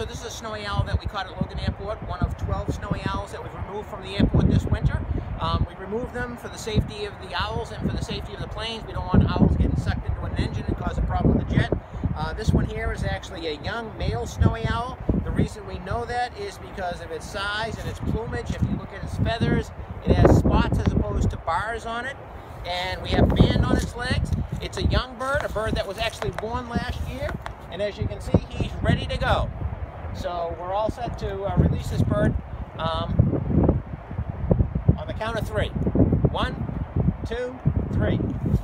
So this is a snowy owl that we caught at Logan Airport, one of 12 snowy owls that we've removed from the airport this winter. We removed them for the safety of the owls and for the safety of the planes. We don't want owls getting sucked into an engine and cause a problem with the jet. This one here is actually a young male snowy owl. The reason we know that is because of its size and its plumage. If you look at its feathers, it has spots as opposed to bars on it. And we have band on its legs. It's a young bird, a bird that was actually born last year. And as you can see, he's ready to go. So we're all set to release this bird on the count of 3. 1, 2, 3.